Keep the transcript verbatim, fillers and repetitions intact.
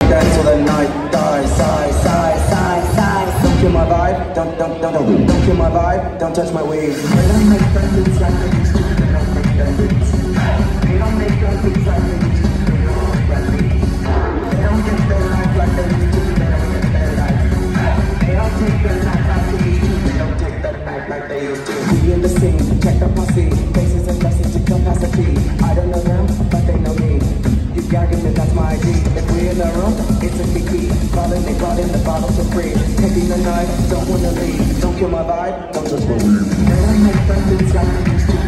dance till the night dies. Sigh, sigh, sigh, sigh. Don't kill my vibe, don't, don't, don't, don't, don't kill my vibe, don't touch my weed. They don't make friends like they used to, they don't make friends. They don't make friends like they used to, they don't make friends. They don't get their life like they used to, they don't get their life. They don't take their life like they used to, they don't take their life like they used to. We in the scene, check the posse, faces and message to capacity. I don't know them, but they know me. You gagging me, that's my I D. If we in the room, it's a kiki. Falling, they brought in the bottles for free. Taking the night, don't wanna leave. Don't kill my vibe, don't touch my weed. They don't make friends like they used to.